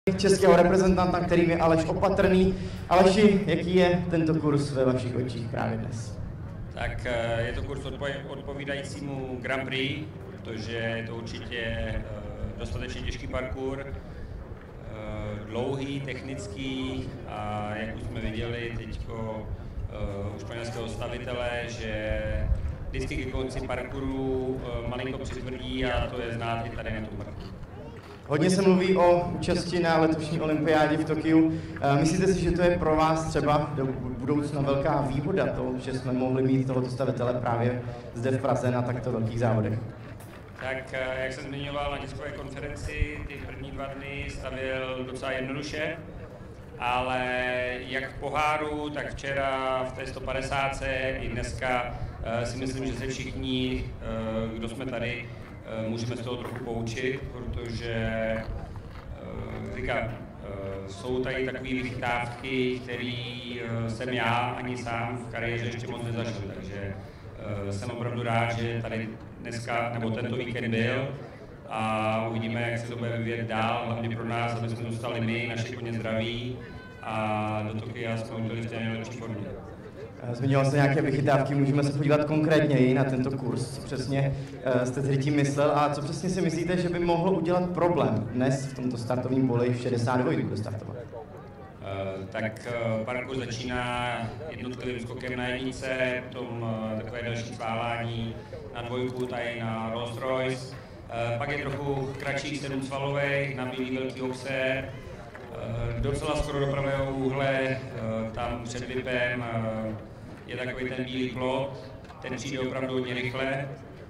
českého reprezentanta, kterým je Aleš Opatrný. Aleši, jaký je tento kurz ve vašich očích právě dnes? Tak je to kurz odpovídajícímu Grand Prix, protože je to určitě dostatečně těžký parkour, dlouhý, technický a jak už jsme viděli teďko u španělského stavitele, že vždycky ke konci parkouru malinko přitvrdí a to je znát i tady na tom parkouru. Hodně se mluví o účasti na letošní olympiádě v Tokiu. Myslíte si, že to je pro vás třeba do budoucna velká výhoda to, že jsme mohli mít tohoto stavitele právě zde v Praze na takto velkých závodech? Tak jak jsem zmiňoval na tiskové konferenci, ty první 2 dny stavěl docela jednoduše, ale jak v poháru, tak včera v té 150 i dneska si myslím, že se všichni, kdo jsme tady, můžeme z toho trochu poučit, protože jsou tady takové vychytávky, které jsem já ani sám v kariéře ještě moc nezažil, takže jsem opravdu rád, že tady dneska nebo tento víkend byl a uvidíme, jak se to bude vyvíjet dál, hlavně pro nás, aby jsme dostali my, naše koně zdraví a do Tokia jsme byli v té nejlepší formě. Zmiňoval jste nějaké vychytávky, můžeme se podívat konkrétněji na tento kurz. Co přesně jste tedy tím myslel a co přesně si myslíte, že by mohlo udělat problém dnes v tomto startovním poli v 62 bude startovat? Parkour začíná jednotlivým skokem na jednice, potom takové další sválání na dvojku, tady na Rolls Royce. Pak je trochu kratší 7svalovej na bílý velký okse. Docela skoro do pravého úhle, tam před VIPem je takový ten bílý plot, ten přijde opravdu hodně rychle.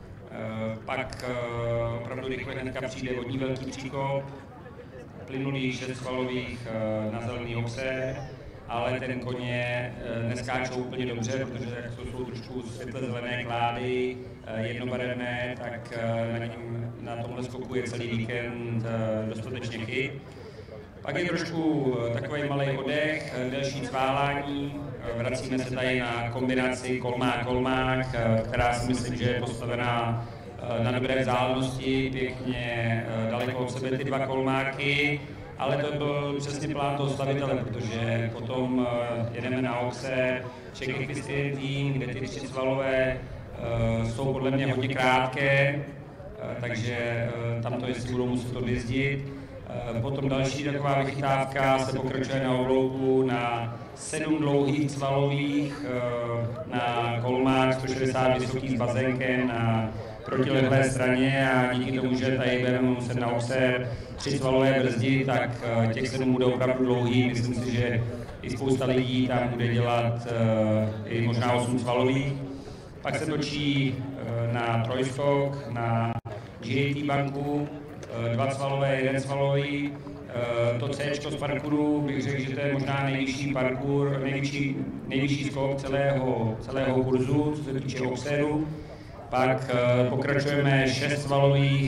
Pak opravdu rychle hnedka přijde vodní velký příkop, plynulý 6svalových na zelený okse, ale ten koně neskáčou úplně dobře, protože to jsou trošku světle zelené klády, jednobarevné, tak na tomhle skoku je celý víkend dostatečně chyt. Pak je trošku takový malý oddech, delší sválání, vracíme se tady na kombinaci kolmák, která si myslím, že je postavená na dobré vzdálenosti, pěkně daleko od sebe ty 2 kolmáky, ale to byl přesně plán toho stavitele, protože potom jedeme na okse Czech Equestrian Team, kde ty 3svalové jsou podle mě hodně krátké, takže tam to jestli budou muset odjezdit. Potom další taková vychytávka se pokračuje na oblouku na 7 dlouhých svalových, na kolmák 160 vysoký s bazénkem na protilehlé straně a díky tomu, že tady budeme muset na okse 3svalové brzdit, tak těch 7 bude opravdu dlouhý. Myslím si, že i spousta lidí tam bude dělat i možná 8svalových. Pak se točí na trojskok, na GAT banku, 2svalové, 1svalový. To C z parkouru bych řekl, že to je možná nejvyšší parkour, nejvyšší skok celého kurzu, co se týče okseru. Pak pokračujeme 6svalových,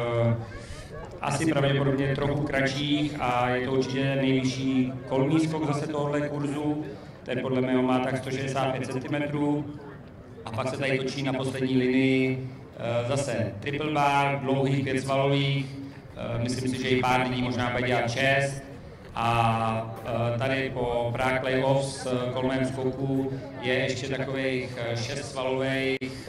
asi pravděpodobně trochu kratších a je to určitě nejvyšší kolmý skok zase tohohle kurzu. Ten podle mého má tak 165 cm. A pak se tady točí na poslední linii zase triple bar, dlouhých 5svalových, myslím si, že i pár lidí možná bude dělat 6. A tady po Prague Playoffs kolmém skoku je ještě takových 6svalových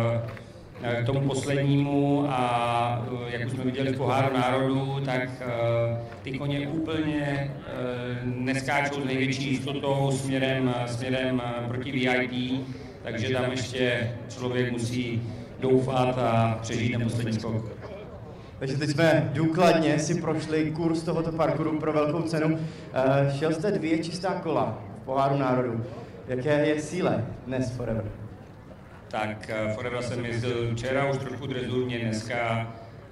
k tomu poslednímu a jak už jsme viděli v poháru národů, tak ty koně úplně neskáčou s největší jistotou směrem proti VIP, takže tam ještě člověk musí doufat a přežít ten poslední skok. Takže teď jsme důkladně si prošli kurz tohoto parkouru pro velkou cenu. Šel jste 2 čistá kola v poháru národů. Jaké je síle dnes Forever? Tak Forever jsem jezdil včera už trošku drezurně, dneska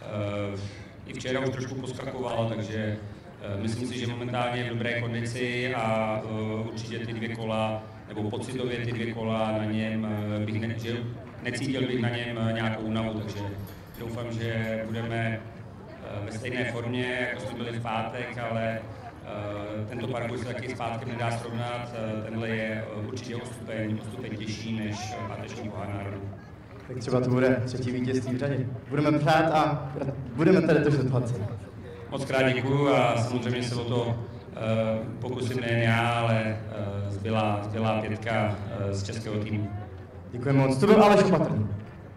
i včera už trošku poskakoval, takže myslím si, že momentálně je v dobré kondici a určitě ty 2 kola, nebo pocitově ty 2 kola na něm necítil bych na něm nějakou únavu, takže doufám, že budeme ve stejné formě, jako jsme byli v pátek, ale tento parkour se taky s pátkem nedá srovnat, tenhle je určitě o stupeň těžší než páteční pohár národů. Tak třeba to bude 3. vítězství v řadě. Budeme přát a budeme tady držet palce. Moc krát děkuju a samozřejmě se o to pokusím nejen já, ale zbylá pětka z českého týmu. Děkuji moc. To byl Aleš Opatrný.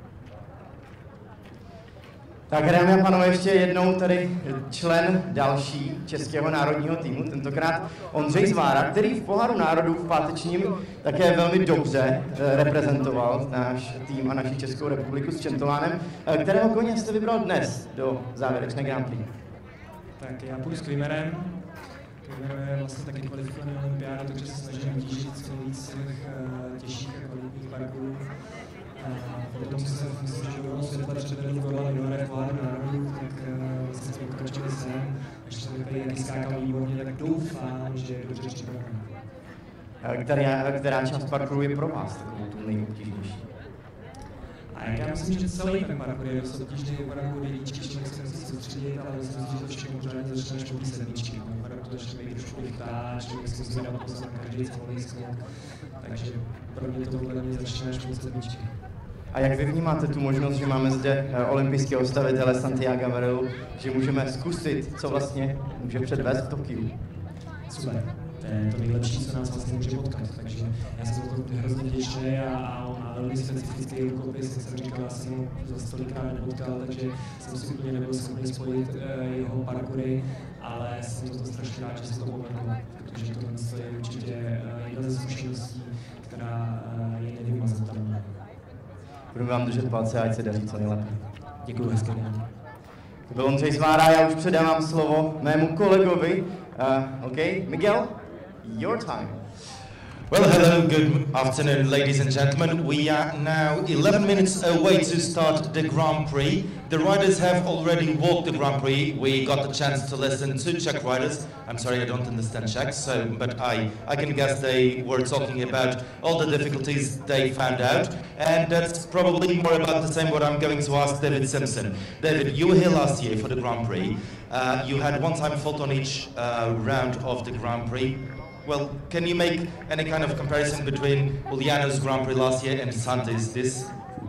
Tak dámy a pánové, ještě jednou tady člen další českého národního týmu, tentokrát Ondřej Zvára, který v Poháru národů v pátečním také velmi dobře reprezentoval náš tým a naši Českou republiku s Čentolánem. Kterého koně jste vybral dnes do závěrečné Grand Prix? Tak já půjdu s Kvimerem. Kvimer je vlastně taky kvalifikovaný na olympiádu, takže se snažím utížit co nejvíc těch těžších a kvalitních parků. Potom se myslím, že do světla předvedl Gorla Minore v Poháru národů, tak vlastně jsme pokračovali sem. Až jsem vypadal, jaký skákal výborně, tak doufám, že je dobře připravený. Která část parkouru je pro vás takovou tu nejobtížnější? A já myslím, že celý ten parkour je dost obtížný, opravdu jedničky, člověk se musí soustředit, ale myslím si, že to všechno pořádně začne až po té sedmičky. Opravdu to začne být trošku rychlá, člověk si musí dát pozor na každý celý skok, takže pro mě to podle mě začne až po sedmičky. A jak vy vnímáte tu možnost, že máme zde olympijského stavitele Santiaga Marilu, že můžeme zkusit, co vlastně může předvést v Tokiu? Super. To je to nejlepší, co nás vlastně může potkat, takže já jsem za to hrozně vděčný a on má velmi specifický rukopis, jak jsem říkal, já jsem ho za tolikrát nepotkal, takže jsem si úplně nebyl schopný spojit jeho parkoury, ale jsem za to strašně rád, že se to povedlo, protože tohle je určitě jedna ze zkušeností, která je nevymazatelná. Budeme vám držet palce, ať se daří co nejlépe. Děkuji, hezký den. To byl Ondřej Zvára, já už předávám slovo mému kolegovi. Miguel, your time. Well, hello, good afternoon, ladies and gentlemen. We are now 11 minutes away to start the Grand Prix. The riders have already walked the Grand Prix. We got the chance to listen to Czech riders. I'm sorry, I don't understand Czech, but I can guess they were talking about all the difficulties they found out. And that's probably more about the same what I'm going to ask David Simpson. David, you were here last year for the Grand Prix. You had one-time fault on each round of the Grand Prix. Well, can you make any kind of comparison between Uliano's Grand Prix last year and Santi's this?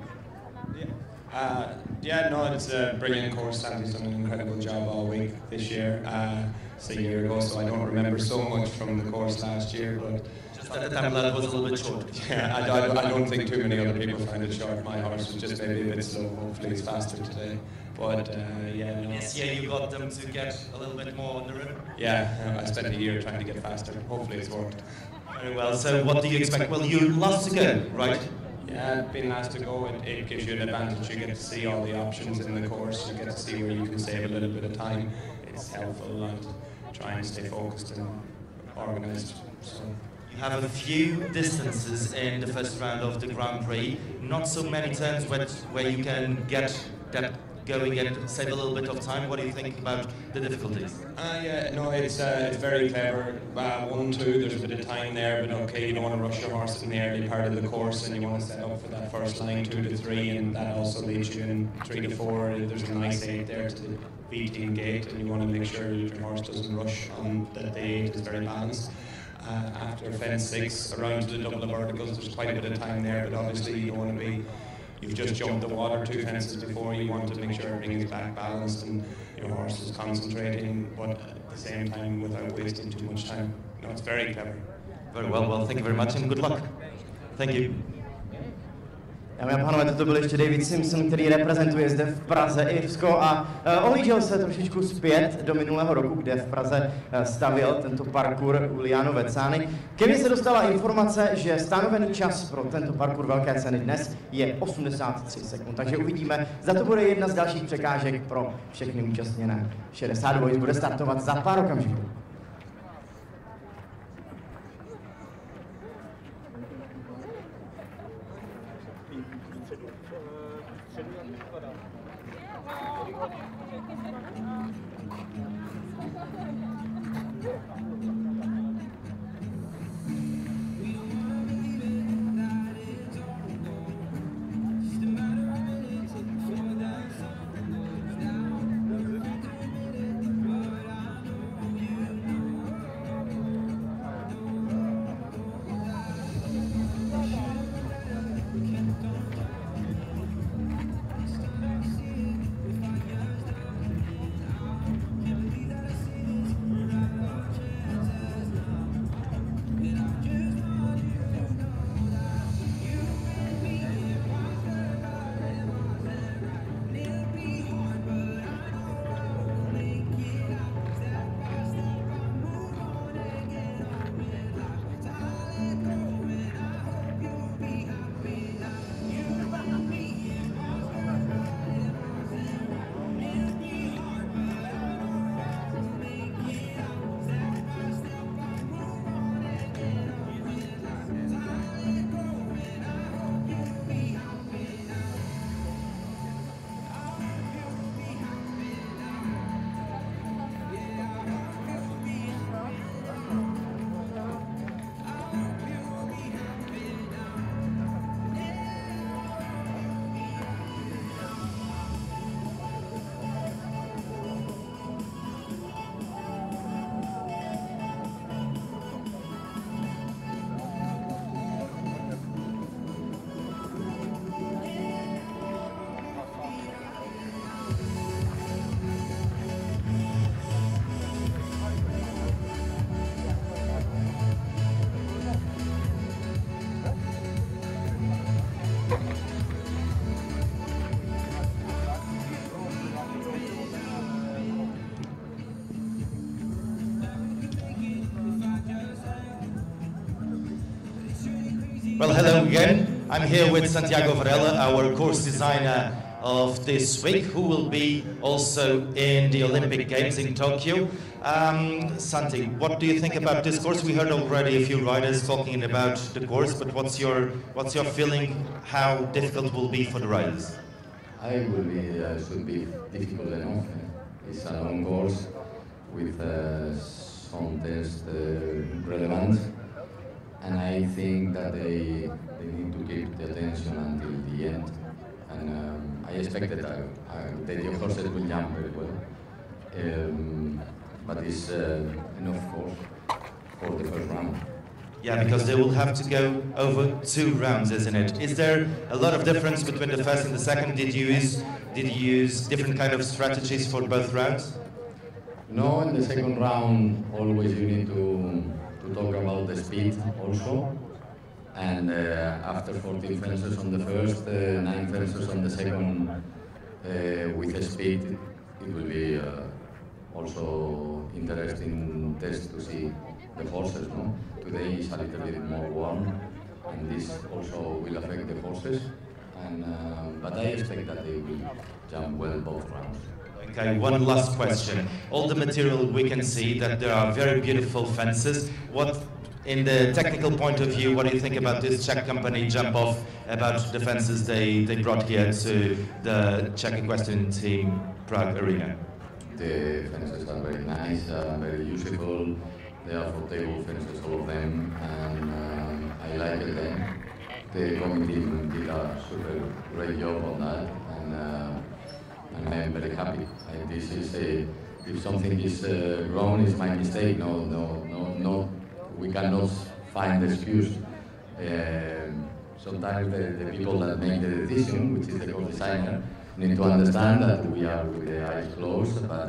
It's a brilliant course. Santi's done an incredible job all week this year. It's a year ago, so I don't remember so much from the course last year, but just at the time that was a little bit short. Yeah, I don't think too many other people found it short. My horse was just maybe a bit slow. Hopefully it's faster today. But Yes, you got them to get a little bit more on the rim. Yeah, I spent a year trying to get faster. Hopefully it's worked. Very well. So what do you expect? Well, you're last to go, right? Yeah, being last to go, it gives you an advantage. You get to see all the options in the course. You get to see where you can save a little bit of time. It's helpful and try and stay focused and organised. So. You have a few distances in the first round of the Grand Prix. Not so many turns where you can get that going and save a little bit of time. What do you think about the difficulties? It's very clever. 1, 2, there's a bit of time there, but okay, you don't want to rush your horse in the early part of the course, and you want to set up for that first line 2 to 3, and that also leads you in 3 to 4. There's a nice 8 there to the V-team gate, and you want to make sure your horse doesn't rush on that the 8 is very balanced. After fence 6, around to the double of verticals, there's quite a bit of time there, but obviously you don't want to be. You've just jumped the water 2 fences before, you want to make sure everything is back balanced and your horse is concentrating, but at the same time without wasting too much time. It's very clever. Very well, thank you very much and good luck. Thank you. Dámy a pánové, toto byl ještě David Simpson, který reprezentuje zde v Praze Irsko a ohlížel se trošičku zpět do minulého roku, kde v Praze stavěl tento parkour Uliano Vezzány. Ke mně se dostala informace, že stanovený čas pro tento parkour velké ceny dnes je 83 sekund, takže uvidíme, zda to bude jedna z dalších překážek pro všechny účastněné. 60 dvojic bude startovat za pár okamžiků. Well, hello again. I'm here with Santiago Varela, our course designer of this week, who will be also in the Olympic Games in Tokyo. Santi, what do you think about this course? We heard already a few riders talking about the course, but what's your feeling? How difficult it will be for the riders? Should be difficult enough. It's a long course with some tests relevant, and I think that they need to keep the attention until the end. And I expected that the horses will jump very well, but it's enough course for the first round. Yeah, because they will have to go over 2 rounds, isn't it? Is there a lot of difference between the first and the second? Did you use different kind of strategies for both rounds? No, in the second round, always you need to talk about the speed also. And after 14 fences on the first, 9 fences on the second, with the speed, it will be also interesting test to see the horses. No? Today is a little bit more warm, and this also will affect the horses. And but I expect that they will jump well both rounds. Okay, one last question. All the material we can see that there are very beautiful fences. What, in the technical point of view, what do you think about this Czech company Jump Off, about the fences they brought here to the Czech equestrian team Prague Arena? The fences are very nice, very useful. They are footable fences, all of them, and I like them. The committee did a super great job on that, and I am very happy. This is if something is wrong, it's my mistake. No, we cannot find the excuse. Sometimes the people that make the decision, which is the co-designer, need to understand that we are with the eyes closed, but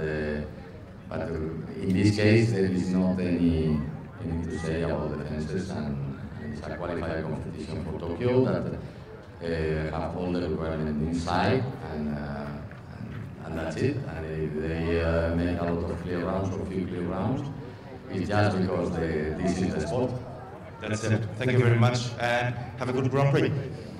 in this case there is not anything to say about the fences, and it's a qualified competition for Tokyo that have all the requirements inside, and that's it. And if they make a lot of clear rounds or few clear rounds, it's just because this is the sport. That's it. Thank you very much, and have a good Grand Prix.